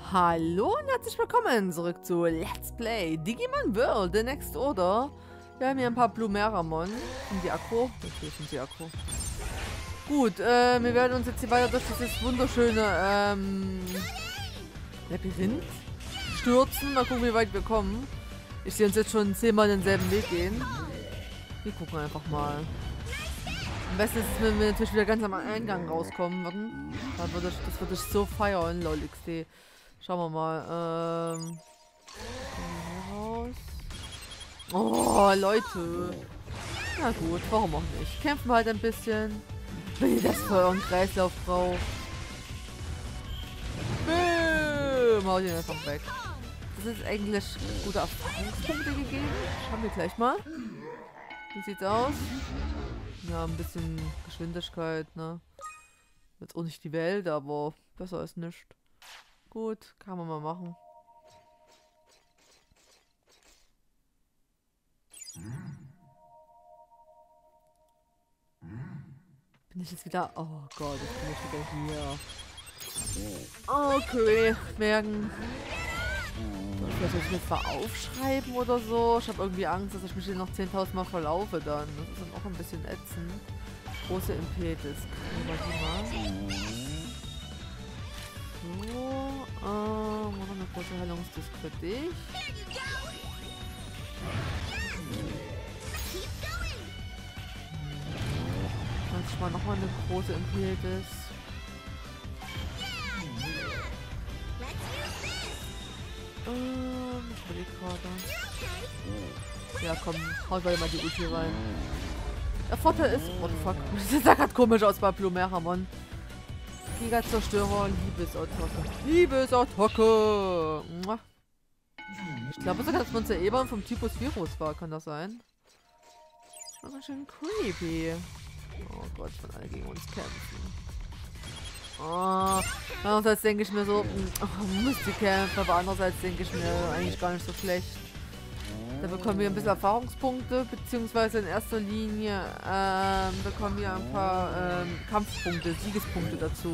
Hallo und herzlich willkommen zurück zu Let's Play Digimon World, The Next Order. Wir haben hier ein paar Blumeramon. Sind die Akku? Natürlich sind die Akku. Gut, wir werden uns jetzt hier weiter durch dieses wunderschöne Labyrinth stürzen. Mal gucken, wie weit wir kommen. Ich sehe uns jetzt schon 10-mal denselben Weg gehen. Wir gucken einfach mal. Am besten ist es, wenn wir natürlich wieder ganz am Eingang rauskommen würden. Das würde ich so feiern, lol XD. Schauen wir mal. Hier raus. Oh, Leute. Na gut, warum auch nicht. Kämpfen wir halt ein bisschen. Wenn ihr das für euren Kreislauf braucht. Boom! Haut ihn einfach weg. Das ist eigentlich gute Erfahrungspunkte gegeben. Schauen wir gleich mal. Wie sieht's aus? Ja, ein bisschen Geschwindigkeit, ne? Jetzt auch nicht die Welt, aber besser als nichts. Gut, kann man mal machen. Bin ich jetzt wieder... Oh Gott, jetzt bin ich wieder hier. Okay, merken. Vielleicht soll ich mir zwar aufschreiben oder so. Ich habe irgendwie Angst, dass ich mich hier noch 10.000 Mal verlaufe dann. Das ist dann auch ein bisschen ätzend. Große Impetus. So, noch eine große Heilungsdisk für dich. Manchmal nochmal eine große Impetus. Ich überlege gerade. Ja, komm, haut mal die Ulti rein. Der Vorteil ist... What the fuck? Das sah gerade komisch aus bei Blumeramon. Giga-Zerstörer, Liebesattacke. Liebesattacke! Ich glaube sogar, dass Monster Eber vom Typus Virus war. Kann das sein? Das war ganz schön creepy. Oh Gott, von alle gegen uns kämpfen. Oh, andererseits denke ich mir so, muss die kämpfen, aber andererseits denke ich mir eigentlich gar nicht so schlecht. Da bekommen wir ein bisschen Erfahrungspunkte, beziehungsweise in erster Linie bekommen wir ein paar Kampfpunkte, Siegespunkte dazu.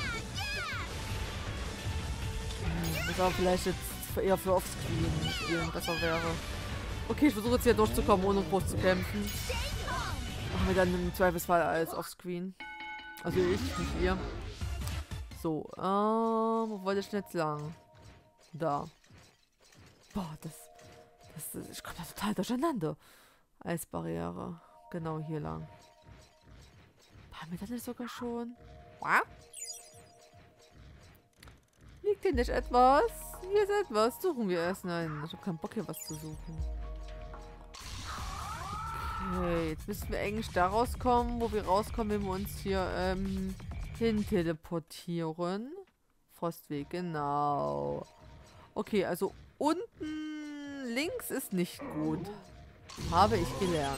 Das aber vielleicht jetzt eher für Offscreen spielen besser wäre. Okay, ich versuche jetzt hier durchzukommen, ohne groß zu kämpfen. Machen wir dann im Zweifelsfall als Offscreen. Also ich, nicht ihr. So, wo wollte ich denn jetzt lang? Da. Boah, ich komme da total durcheinander. Eisbarriere. Genau hier lang. Haben wir das nicht sogar schon? Wow. Liegt hier nicht etwas? Hier ist etwas. Suchen wir erst. Nein, ich habe keinen Bock hier was zu suchen. Okay, jetzt müssen wir eigentlich da rauskommen, wo wir rauskommen, wenn wir uns hier hin teleportieren. Frostweg, genau. Okay, also unten links ist nicht gut. Habe ich gelernt.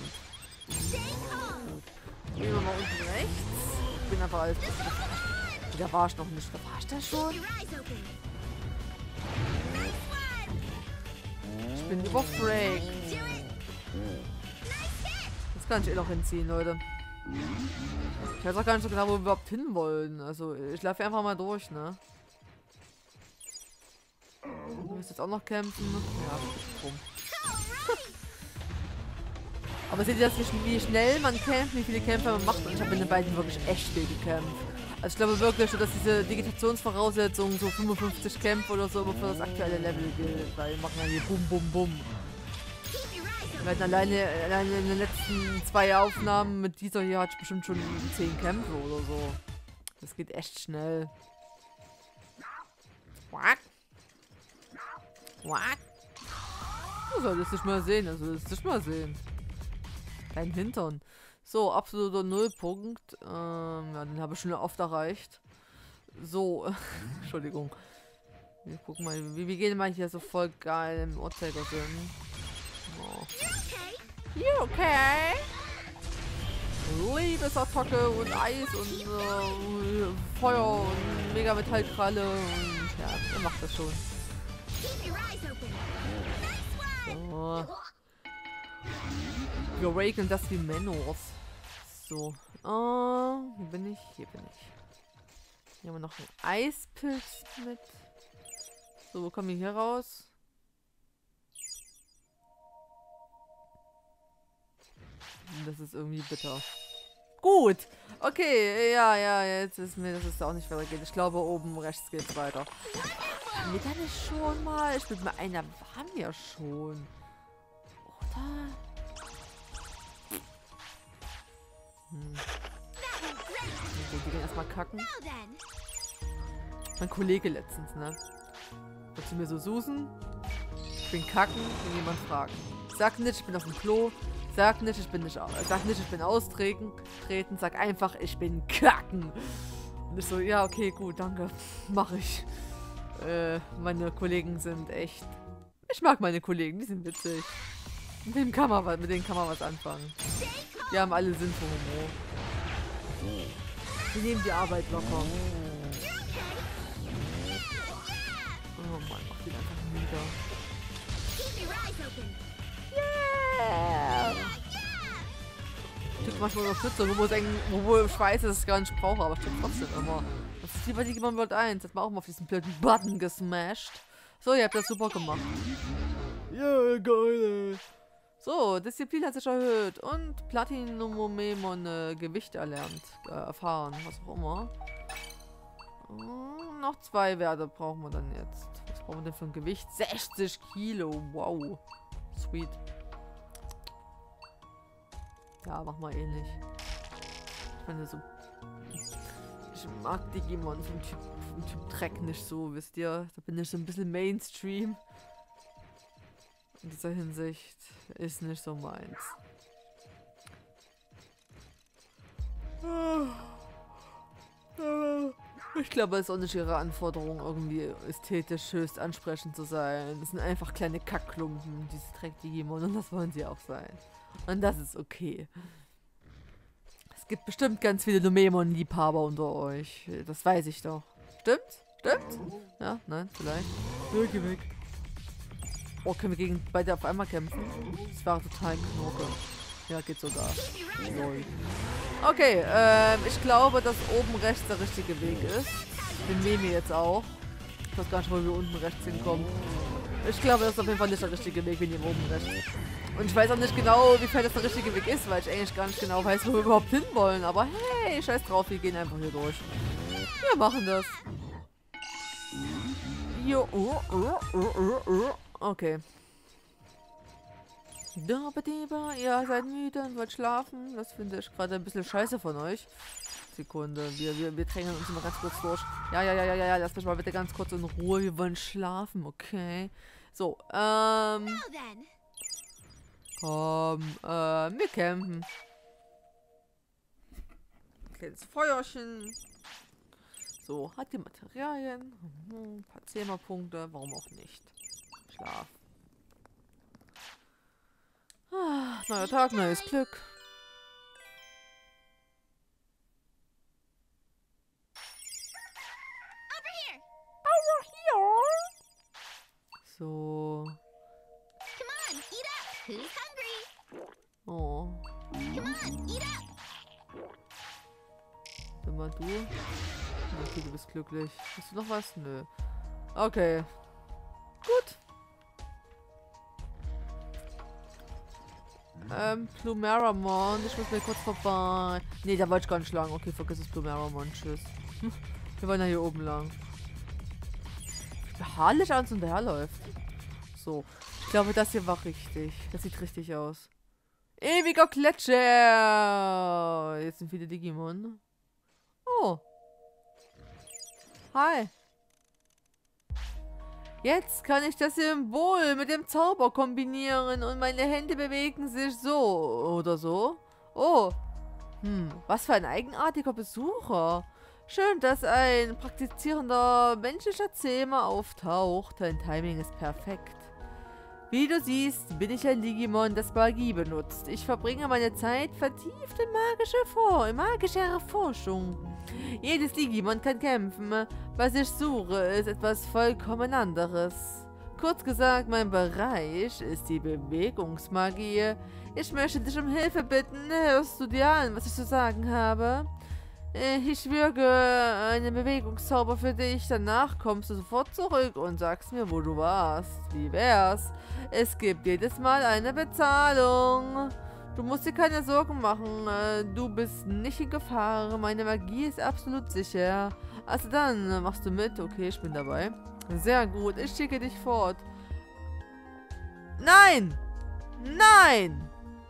Gehen wir mal unten rechts. Ich bin einfach alles... Da war ich noch nicht. Da war ich da schon. Ich bin überfragt. Das kann ich eh noch hinziehen, Leute. Ich weiß auch gar nicht so genau, wo wir überhaupt hin wollen. Also, ich laufe einfach mal durch, ne? Du willst jetzt auch noch kämpfen? Ja, rum. Aber seht ihr das, wie schnell man kämpft, wie viele Kämpfe man macht? Und ich habe in den beiden wirklich echt viel gekämpft. Also ich glaube wirklich, dass diese Digitationsvoraussetzung so 55 Kämpfe oder so für das aktuelle Level gilt. Weil wir machen ja hier Bum Bum Bum. Wir hatten alleine in den letzten 2 Aufnahmen mit dieser hier hatte ich bestimmt schon 10 Kämpfe oder so. Das geht echt schnell. Quack. Quack. Du solltest dich mal sehen, Dein Hintern. So, absoluter Nullpunkt. Ja, den habe ich schon oft erreicht. So, Entschuldigung. Wir gucken mal, wir gehen mal hier so voll geil im Uhrzeigersinn. Oh. You okay? Liebesattacke und Eis und Feuer und Mega-Metallkralle und ja, ihr macht das schon. So. Wir awaken das wie Menors. So. Hier bin ich. Hier bin ich. Hier haben wir noch einen Eispilz mit. So, wo kommen wir hier raus? Das ist irgendwie bitter. Gut. Okay, ja, jetzt ist mir, dass es auch nicht weitergeht. Ich glaube, oben rechts geht's weiter. Haben wir da nicht schon mal? Ich bin mir einer, waren wir schon. Oder? So, die gehen erstmal kacken. Mein Kollege letztens, ne? Sagt zu mir so, Susan, ich bin kacken, wenn jemand fragt. Sag nicht, ich bin auf dem Klo. Sag nicht, ich bin austreten. Sag einfach, ich bin kacken. Und ich so, ja, okay, gut, danke. Mach ich. Meine Kollegen sind echt... Ich mag meine Kollegen, die sind witzig. Mit denen kann man was anfangen. Die haben alle Sinn für Humor. Die nehmen die Arbeit locker. Oh Mann, mach die einfach nieder. Yeah! Ich tue manchmal Unterstützung, obwohl ich weiß, dass ich es gar nicht brauche, aber ich tue trotzdem immer. Das ist lieber die Digimon World 1. Jetzt mal auch mal auf diesen blöden Button gesmashed. So, ihr habt das super gemacht. Ja, geil, ey. So, Disziplin hat sich erhöht und Platinum-Memon Gewicht erfahren, was auch immer. Noch 2 Werte brauchen wir dann jetzt. Was brauchen wir denn für ein Gewicht? 60 Kilo, wow. Sweet. Ja, mach mal ähnlich. Ich meine so... Ich mag Digimon vom Typ Dreck nicht so, wisst ihr? Da bin ich so ein bisschen Mainstream. In dieser Hinsicht ist nicht so meins. Ich glaube, es ist auch nicht ihre Anforderung, irgendwie ästhetisch höchst ansprechend zu sein. Es sind einfach kleine Kackklumpen, diese Dreck-Digimon, und das wollen sie auch sein. Und das ist okay. Es gibt bestimmt ganz viele Lumemon-Liebhaber unter euch. Das weiß ich doch. Stimmt? Stimmt? Ja, nein, vielleicht. Ja, geh weg. Oh, können wir gegen beide auf einmal kämpfen? Das war total Knurke. Ja, geht sogar. Lol. Okay, ich glaube, dass oben rechts der richtige Weg ist. Den nehmen wir jetzt auch. Ich weiß gar nicht, wo wir unten rechts hinkommen. Ich glaube, das ist auf jeden Fall nicht der richtige Weg, wir nehmen oben rechts. Und ich weiß auch nicht genau, wie viel das der richtige Weg ist, weil ich eigentlich gar nicht genau weiß, wo wir überhaupt hinwollen. Aber hey, scheiß drauf, wir gehen einfach hier durch. Wir machen das. Jo, okay. Ihr seid müde und wollt schlafen. Das finde ich gerade ein bisschen scheiße von euch. Sekunde, wir drängen uns mal ganz kurz durch. Ja, lass mich mal bitte ganz kurz in Ruhe. Wir wollen schlafen, okay? So, komm, wir campen. Kleines Feuerchen. So, hat die Materialien. Ein paar Zehmerpunkte, warum auch nicht. Schlaf. Ah, neuer Tag, neues Glück. So. Oh. Sag mal du. Okay, du bist glücklich. Hast du noch was? Nö. Okay. Gut. Plumeramon. Ich muss mir kurz vorbei. Nee, da wollte ich gar nicht lang. Okay, vergiss es, Plumeramon. Tschüss. Wir wollen ja hier oben lang. Wie beharrlich ans und herläuft. So. Ich glaube, das hier war richtig. Das sieht richtig aus. Ewiger Gletscher. Jetzt sind viele Digimon. Oh. Hi. Jetzt kann ich das Symbol mit dem Zauber kombinieren und meine Hände bewegen sich so oder so. Oh. Was für ein eigenartiger Besucher. Schön, dass ein praktizierender menschlicher Zähmer auftaucht. Dein Timing ist perfekt. Wie du siehst, bin ich ein Digimon, das Magie benutzt. Ich verbringe meine Zeit vertieft in magische Erforschung. Jedes Digimon kann kämpfen. Was ich suche, ist etwas vollkommen anderes. Kurz gesagt, mein Bereich ist die Bewegungsmagie. Ich möchte dich um Hilfe bitten. Hörst du dir an, was ich zu sagen habe? Ich wirke einen Bewegungszauber für dich. Danach kommst du sofort zurück und sagst mir, wo du warst. Wie wär's? Es gibt jedes Mal eine Bezahlung. Du musst dir keine Sorgen machen. Du bist nicht in Gefahr. Meine Magie ist absolut sicher. Also dann, machst du mit? Okay, ich bin dabei. Sehr gut, ich schicke dich fort. Nein! Nein!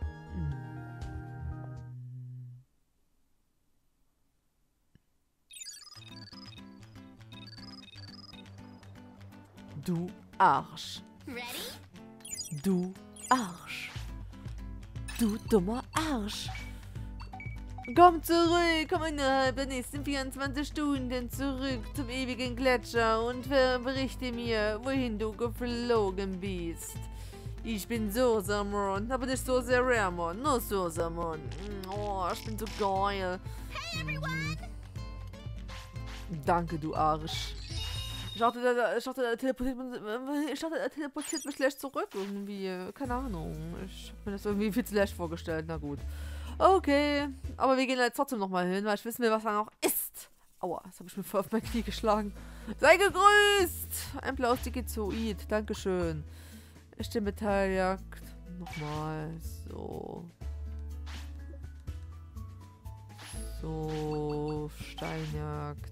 Du Arsch. Du Arsch. Du dummer Arsch. Komm zurück, komm innerhalb der nächsten 24 Stunden zurück zum ewigen Gletscher und berichte mir, wohin du geflogen bist. Ich bin Sosamon, aber nicht so sehr Ramon, nur Sosamon. Oh, ich bin so geil. Danke, du Arsch. Ich dachte, er teleportiert mich gleich zurück irgendwie. Keine Ahnung. Ich habe mir das irgendwie viel zu leicht vorgestellt. Na gut. Okay. Aber wir gehen jetzt trotzdem nochmal hin, weil ich wissen will, was da noch ist. Aua, das habe ich mir voll auf mein Knie geschlagen. Sei gegrüßt! Ein blaues Digizoid. Dankeschön. Echte Metalljagd. Nochmal. So. So. Steinjagd.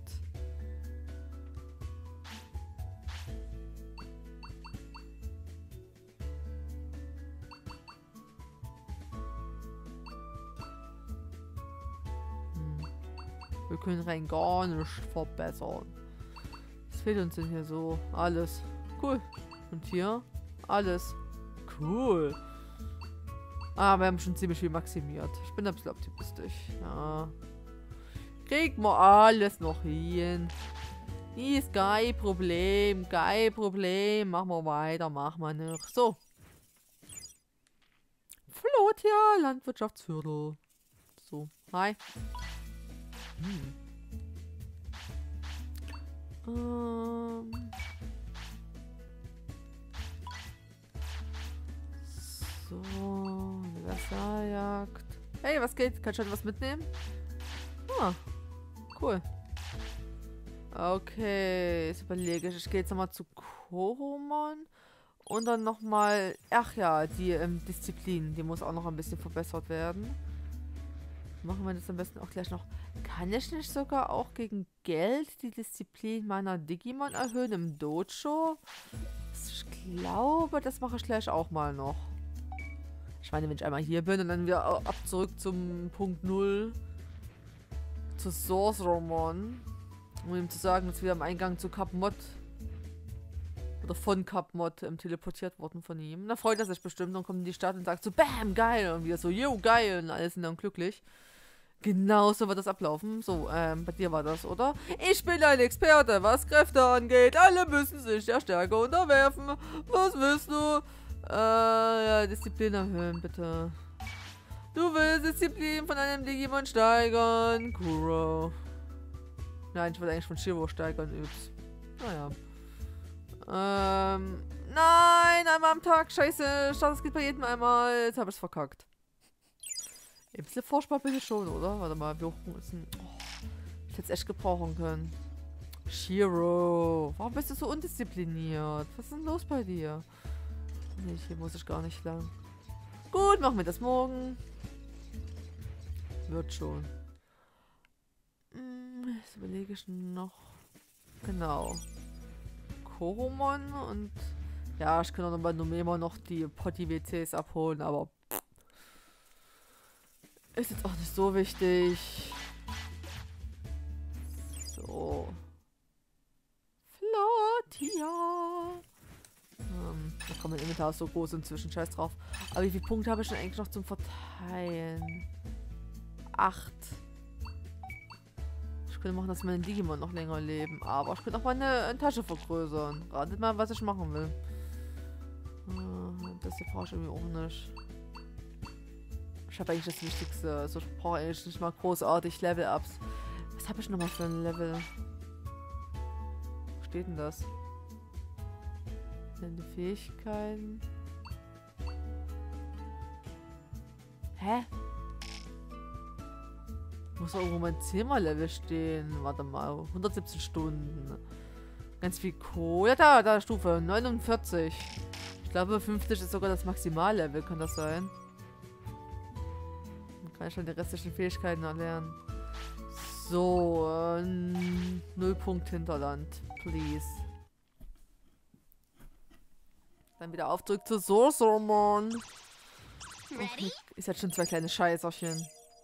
Wir können rein gar nicht verbessern. Was fehlt uns denn hier so? Alles. Cool. Und hier? Alles. Cool. Ah, wir haben schon ziemlich viel maximiert. Ich bin ein bisschen optimistisch. Ja. Kriegt man alles noch hin. Ist kein Problem. Kein Problem. Machen wir weiter. Machen wir noch. So. Flotia, Landwirtschaftsviertel. So. Hi. So, Wasserjagd. Hey, was geht? Kann ich schon was mitnehmen? Ah, cool. Okay, jetzt überlege ich. Ich gehe jetzt nochmal zu Koromon. Und dann nochmal, ach ja, die Disziplin. Die muss auch noch ein bisschen verbessert werden. Machen wir das am besten auch gleich noch. Kann ich nicht sogar auch gegen Geld die Disziplin meiner Digimon erhöhen im Dojo? Ich glaube, das mache ich gleich auch mal noch. Ich meine, wenn ich einmal hier bin und dann wieder ab zurück zum Punkt 0 zu Sorcerermon, um ihm zu sagen, dass wir am Eingang zu Kapmod oder von Kapmod teleportiert wurden von ihm. Da freut er sich bestimmt und kommt in die Stadt und sagt so, bam, geil. Und wir so, yo, geil. Und alle sind dann glücklich. Genau so wird das ablaufen. So, bei dir war das, oder? Ich bin ein Experte, was Kräfte angeht. Alle müssen sich der Stärke unterwerfen. Was willst du? Ja, Disziplin erhöhen, bitte. Du willst Disziplin von einem Digimon steigern. Kuro. Nein, ich wollte eigentlich von Shiro steigern, übs. Naja. Nein, einmal am Tag, scheiße. Ich dachte, es geht bei jedem einmal. Jetzt habe ich es verkackt. Ein bisschen Vorspann bin ich schon, oder? Warte mal, wir müssen. Oh, ich hätte es echt gebrauchen können. Shiro, warum bist du so undiszipliniert? Was ist denn los bei dir? Nee, hier muss ich gar nicht lang. Gut, machen wir das morgen. Wird schon. Jetzt überlege ich noch. Genau. Koromon und. Ja, ich kann auch noch bei Nomema noch die Potti-WCs abholen, aber. Ist jetzt auch nicht so wichtig. So. Flotia. Da kommt mein Inventar ist so groß inzwischen. Scheiß drauf. Aber wie viele Punkte habe ich denn eigentlich noch zum Verteilen? 8. Ich könnte machen, dass meine Digimon noch länger leben. Aber ich könnte auch meine Tasche vergrößern. Ratet mal, was ich machen will. Das hier brauche ich irgendwie auch nicht. Ich habe eigentlich das Wichtigste. Also ich brauche eigentlich nicht mal großartig Level-Ups. Was habe ich nochmal für ein Level? Wo steht denn das? Deine Fähigkeiten. Hä? muss irgendwo mein Zimmerlevel stehen. Warte mal, 117 Stunden. Ganz viel Kohle. Ja, da, Stufe 49. Ich glaube, 50 ist sogar das Maximallevel, kann das sein? Dann kann ich dann die restlichen Fähigkeiten erlernen. So, 0 Punkt Hinterland, please. Dann wieder Aufdruck zu Sorcerermon. Ist jetzt schon 2 kleine Scheißerchen.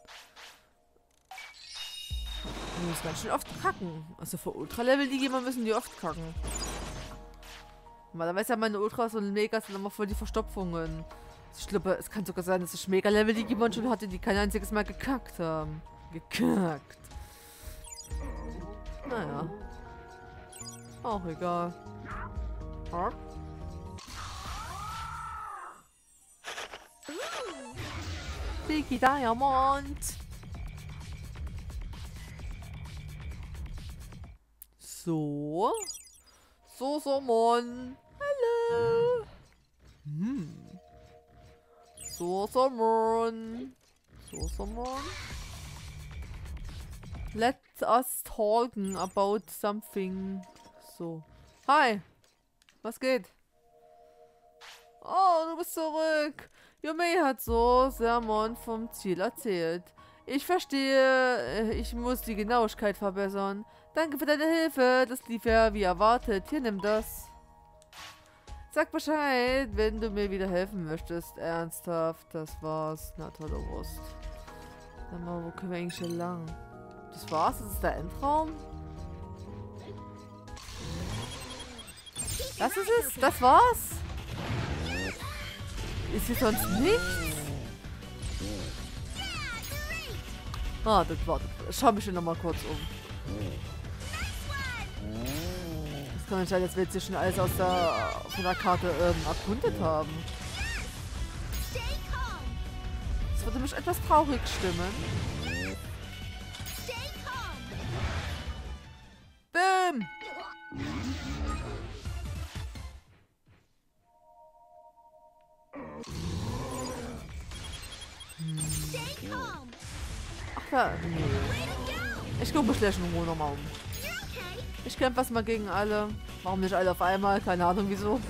Die müssen ganz schön oft kacken. Also für Ultra-Level-Digimon müssen die oft kacken. Normalerweise haben meine Ultras und Megas sind immer voll die Verstopfungen. Ich glaube, es kann sogar sein, dass ich Mega-Level-Digimon schon hatte, die kein einziges Mal gekackt haben. Gekackt. Naja. Auch egal. Hm? Digi Diamond. So. Sorcerermon. Hallo. Sorcerermon. Sorcerermon. Let us talken about something. So. Hi. Was geht? Oh, du bist zurück. Yume hat Sorcerermon vom Ziel erzählt. Ich verstehe, ich muss die Genauigkeit verbessern. Danke für deine Hilfe. Das lief ja wie erwartet. Hier, nimm das. Sag Bescheid, wenn du mir wieder helfen möchtest. Ernsthaft, das war's. Na, tolle Wurst. Sag mal, wo können wir eigentlich hier lang? Das war's? Das ist der Endraum? Das ist es? Das war's? Ist hier sonst nichts? Ah, das war das. Schau mich schon noch mal kurz um. Das kann nicht sein, dass wir jetzt hier schon alles aus von der Karte erkundet haben. Das würde mich etwas traurig stimmen. Bim! Ach da, nee. Ich gucke mich gleich in Ruhe nochmal um. Ich kämpfe erstmal gegen alle. Warum nicht alle auf einmal? Keine Ahnung wieso.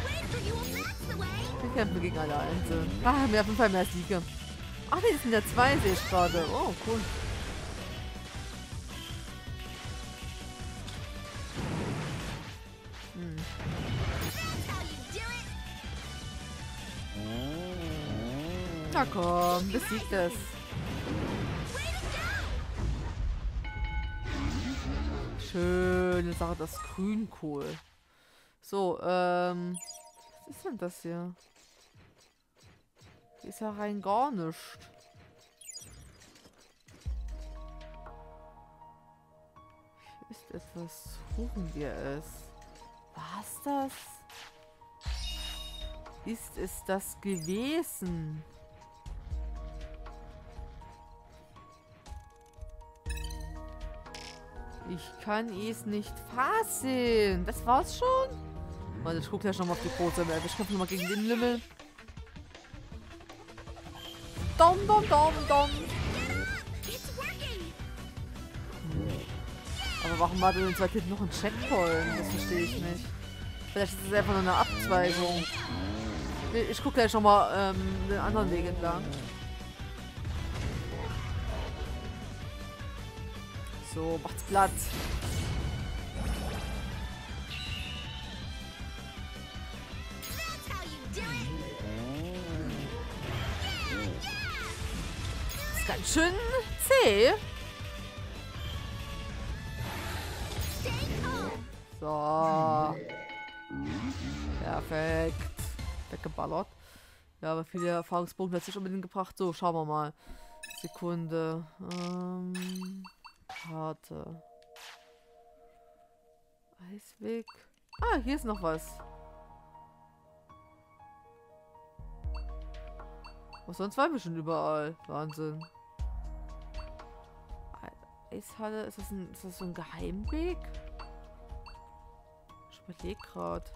Wir kämpfen gegen alle einzeln. Ah, mehr auf jeden Fall mehr Siege. Ach nee, das sind ja 2, sehe ich gerade. Oh, cool. Na komm, besiegt es. Schöne Sache, das Grünkohl. So, was ist denn das hier? Hier ist ja rein gar nichts. Hier ist etwas. Suchen wir es. Was das? Ist es das gewesen? Ich kann es nicht fassen. Das war's schon? Warte, ich gucke gleich nochmal auf die große Map. Ich kämpfe nochmal gegen den Lümmel. Dom, dom, dom, dom. Aber warum war denn jetzt noch ein Checkpoint? Das verstehe ich nicht. Vielleicht ist es einfach nur eine Abzweigung. Ich gucke gleich nochmal den anderen Weg entlang. So, macht's platt. Das ist ganz schön zäh. So. Perfekt. Weggeballert. Ja, aber viele Erfahrungspunkte hat es nicht unbedingt gebracht. So, schauen wir mal. Sekunde. Karte. Eisweg. Ah, hier ist noch was. Was sonst waren wir schon überall. Wahnsinn. Eishalle. Ist das so ein Geheimweg? Ich überlege gerade.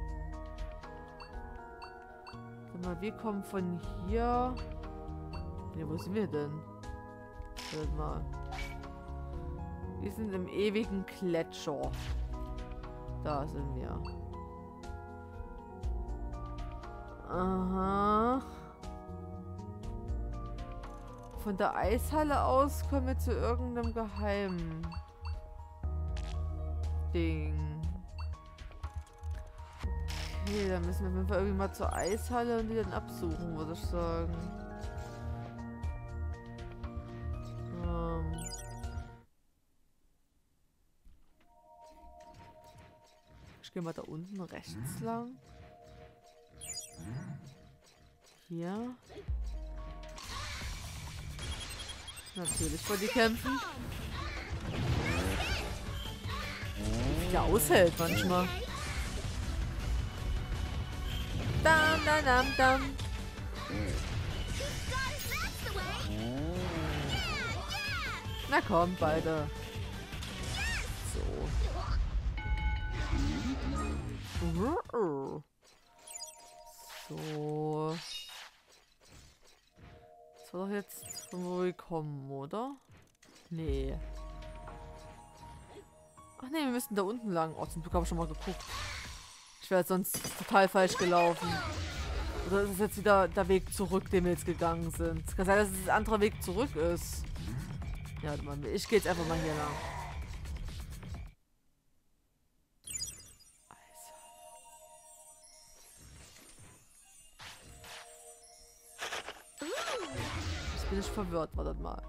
Sag mal, wir kommen von hier. Ne, wo sind wir denn? Warte mal. Wir sind im ewigen Gletscher. Da sind wir. Aha. Von der Eishalle aus kommen wir zu irgendeinem geheimen Ding. Okay, dann müssen wir auf jeden Fall irgendwie mal zur Eishalle und die dann absuchen, würde ich sagen. Ich gehe mal da unten rechts lang. Hier. Natürlich wollen die kämpfen. Wie der aushält manchmal. Dam, dam, dam, dam. Na komm, beide. So. So. Das war doch jetzt von wo wir kommen, oder? Nee. Ach nee, wir müssen da unten lang. Oh, zum Glück habe ich schon mal geguckt. Ich wäre sonst total falsch gelaufen. Oder ist es jetzt wieder der Weg zurück, den wir jetzt gegangen sind? Es kann sein, dass es ein anderer Weg zurück ist. Ja, ich gehe jetzt einfach mal hier lang. Jetzt bin ich verwirrt, wartet mal.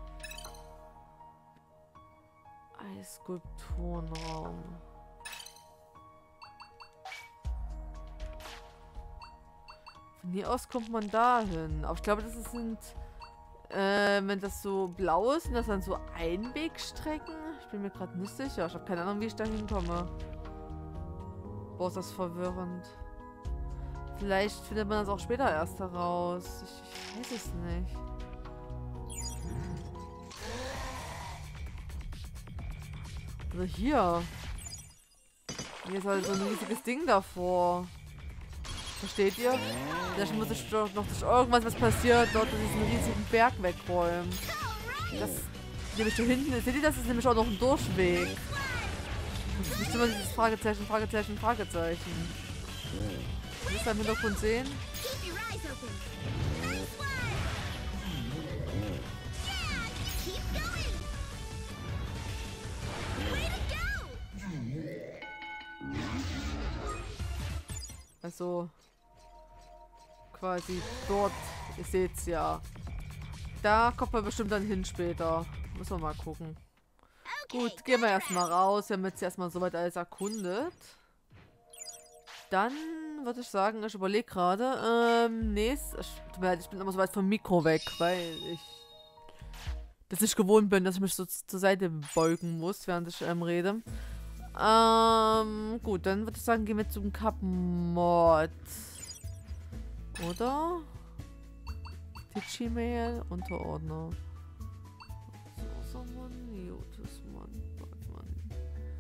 Eisskulpturenraum. Von hier aus kommt man da hin. Aber ich glaube, das sind, wenn das so blau ist, sind das dann so Einwegstrecken. Ich bin mir gerade nicht sicher. Ich habe keine Ahnung, wie ich da hinkomme. Boah, ist das verwirrend. Vielleicht findet man das auch später erst heraus. Ich weiß es nicht. Also hier. Hier ist halt so ein riesiges Ding davor. Versteht ihr? Vielleicht muss ich doch noch durch irgendwas, was passiert, dort diesen riesigen Berg wegräumen. Das nämlich da hinten ist. Seht ihr, das ist nämlich auch noch ein Durchweg. Das ist nicht immer dieses Fragezeichen, Fragezeichen, Fragezeichen. Müsst ihr im Hintergrund sehen? Also quasi dort, ihr seht's ja. Da kommt man bestimmt dann hin später. Müssen wir mal gucken. Gut, gehen wir erstmal raus. Wir haben jetzt erstmal soweit alles erkundet. Dann würde ich sagen, ich überlege gerade. Tut mir leid, ich bin immer so weit vom Mikro weg, weil ich das nicht gewohnt bin, dass ich mich so zur Seite beugen muss, während ich rede. Gut, dann würde ich sagen, gehen wir zum Kap Mod. Oder? Digimail, Unterordner. Sosamon, Jotusmann, Batman.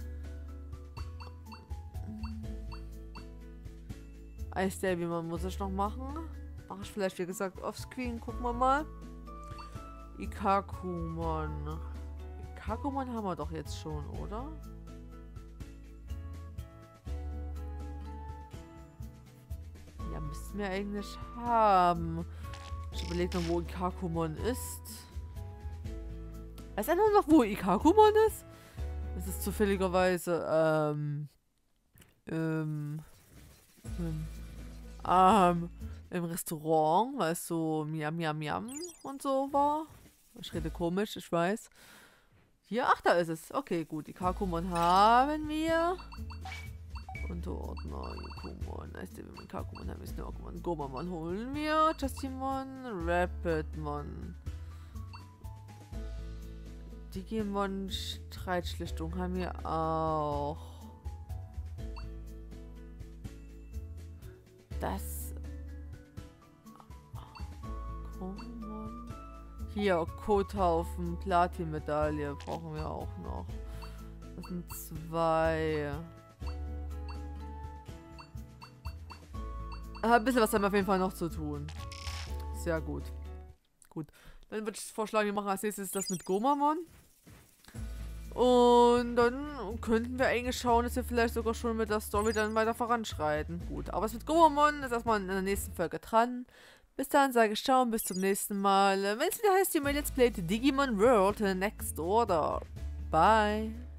Eisder, wie man muss ich noch machen? Mache ich vielleicht, wie gesagt, offscreen. Gucken wir mal. Ikakumon. Ikakumon haben wir doch jetzt schon, oder? Ja, müssten wir eigentlich haben. Ich überlege noch, wo Ikakumon ist. Weiß einer noch, wo Ikakumon ist? Das ist zufälligerweise, im Restaurant, weil es so Miam Miam Miam und so war. Ich rede komisch, ich weiß. Hier, ach, da ist es. Okay, gut. Ikakumon haben wir. Unterordner, Yukumon. Heißt der, wenn wir Ikakumon haben, ist Nokumon. Gomamon holen wir. Justimon, Rapidmon. Digimon, Streitschlichtung haben wir auch. Das. Komon. Hier, Kothaufen, Platin-Medaille brauchen wir auch noch. Das sind 2. Ein bisschen was haben wir auf jeden Fall noch zu tun. Sehr gut. Gut. Dann würde ich vorschlagen, wir machen als nächstes das mit Gomamon. Und dann könnten wir eigentlich schauen, dass wir vielleicht sogar schon mit der Story dann weiter voranschreiten. Gut, aber es mit Gomamon ist erstmal in der nächsten Folge dran. Bis dahin sage ich ciao und bis zum nächsten Mal. Wenn es wieder heißt, die Let's Play Digimon World Next Order. Bye.